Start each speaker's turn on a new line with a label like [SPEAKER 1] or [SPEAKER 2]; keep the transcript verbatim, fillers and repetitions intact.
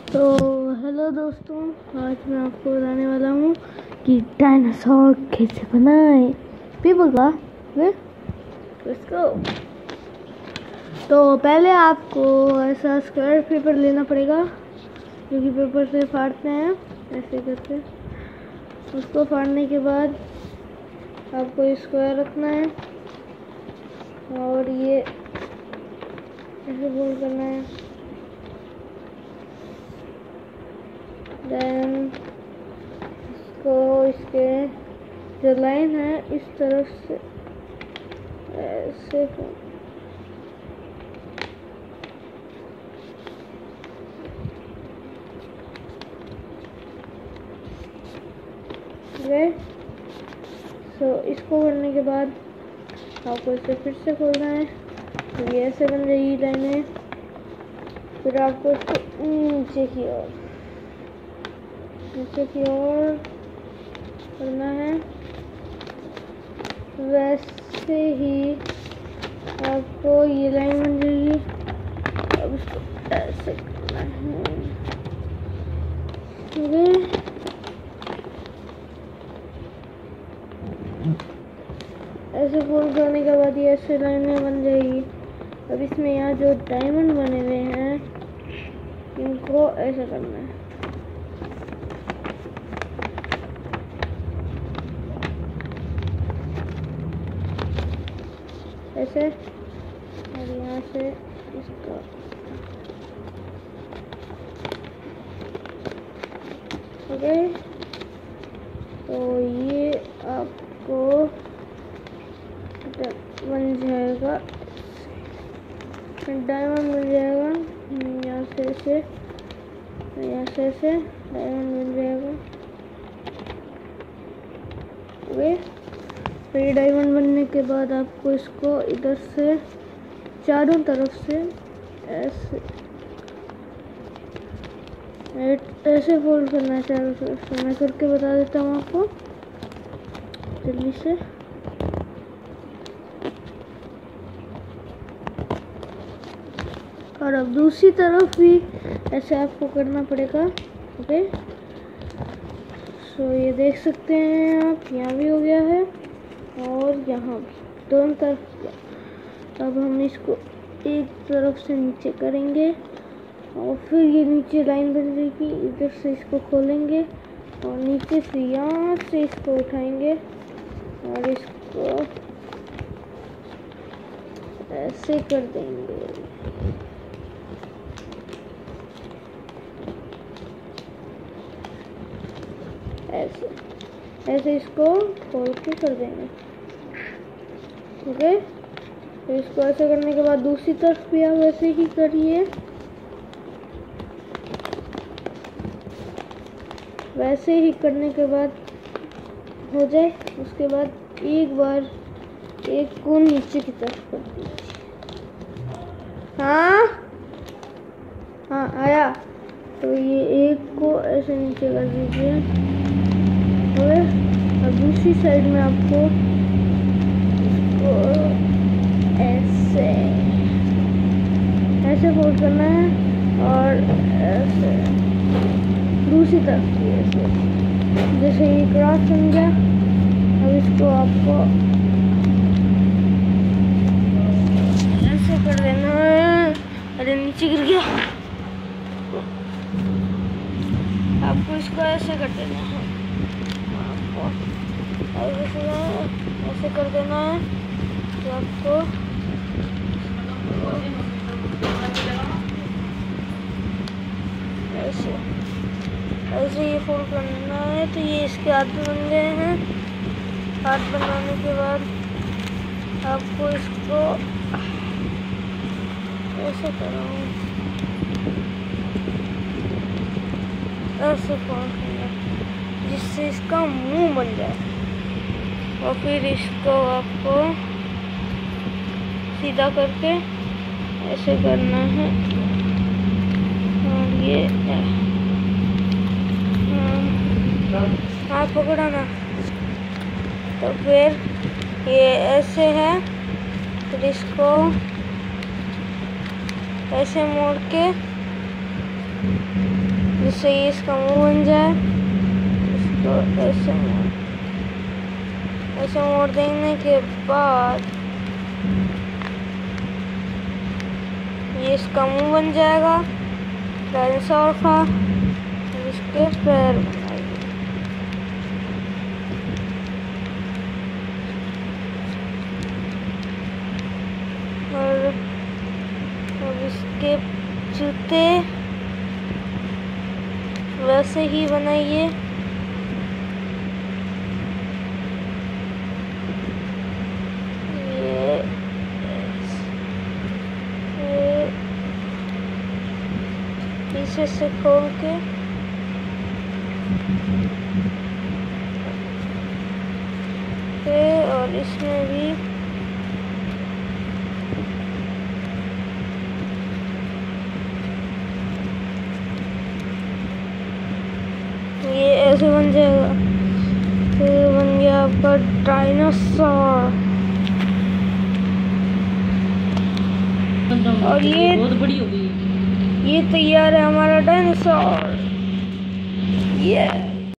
[SPEAKER 1] तो हेलो दोस्तों, आज मैं आपको बताने वाला हूँ कि डायनासोर कैसे बनाएं। पीपल का लेट्स गो। तो पहले आपको ऐसा स्क्वायर पेपर लेना पड़ेगा, जो कि पेपर से फाड़ते हैं ऐसे करके। उसको फाड़ने के बाद आपको स्क्वायर रखना है और ये ऐसे गोल करना है। देन इसको इसके जो लाइन है इस तरफ से ऐसे गए। सो इसको करने के बाद आपको इसे फिर से खोलना है, तो ये ऐसे बन जाएगी लाइनें। फिर आपको इसको नीचे की ओर नीचे की ओर करना है। वैसे ही आपको ये लाइन बन जाएगी। अब इसको ऐसे करना है। ओके, ऐसे फोल्ड करने के बाद ये ऐसे लाइनें बन जाएगी। अब इसमें यहाँ जो डायमंड बने हुए हैं इनको ऐसे करना है। ऐसे और यहाँ से इसका ओके। तो ये आपको बन जाएगा, डायमंड बन जाएगा। यहाँ से ऐसे यहाँ से ऐसे डायमंड बन जाएगा। ओके, फिर डायमंड बनने के बाद आपको इसको इधर से चारों तरफ से ऐसे ऐसे फोल्ड करना है चारों तरफ से। मैं करके बता देता हूँ आपको जल्दी से। और अब दूसरी तरफ भी ऐसे आपको करना पड़ेगा। ओके, सो ये देख सकते हैं आप, यहाँ भी हो गया है और यहाँ भी, दोनों तरफ किया। अब हम इसको एक तरफ से नीचे करेंगे और फिर ये नीचे लाइन बन जाएगी। इधर से इसको खोलेंगे और नीचे से यहाँ से इसको उठाएंगे और इसको ऐसे कर देंगे। ऐसे ऐसे इसको खोल के कर देंगे। ओके, तो इसको ऐसे करने के बाद दूसरी तरफ भी आप ऐसे ही करिए। वैसे ही करने के बाद हो जाए, उसके बाद एक बार एक को नीचे की तरफ कर दीजिए। हाँ हाँ आया। तो ये एक को ऐसे नीचे कर दीजिए। और दूसरी साइड में आपको इसको ऐसे ऐसे फोल्ड करना है और ऐसे दूसरी तरफ भी ऐसे, जैसे ये क्रॉस बन गया। अब इसको आपको ऐसे कर देना है। अरे नीचे गिर गया। आपको इसको ऐसे कर देना है, ऐसे ऐसे कर देना है। तो आपको ऐसे ऐसे ये फोल्ड करना है। तो ये इसके हाथ बन गए हैं। हाथ बनाने के बाद आपको इसको ऐसे करो, ऐसे फोल्ड करना जिससे इसका मुंह बन जाए। और फिर इसको आपको सीधा करके ऐसे करना है और ये हाथ पकड़ाना। तो फिर ये ऐसे है, फिर इसको ऐसे मोड़ के जिससे ये इसका मुंह बन जाए। इसको ऐसे मोड़ ऐसे मोड़ देने के बाद ये इसका मुंह बन जाएगा डायनासोर का, इसके पैर बनाएंगे। और अब इसके जूते वैसे ही बनाइए। ये, ये पीछे से खोल के और इसमें भी ये ऐसे बन जाएगा। फिर बन गया आपका डायनासोर। और ये
[SPEAKER 2] बहुत बड़ी हो गई।
[SPEAKER 1] ये तैयार है हमारा डायनासोर। ये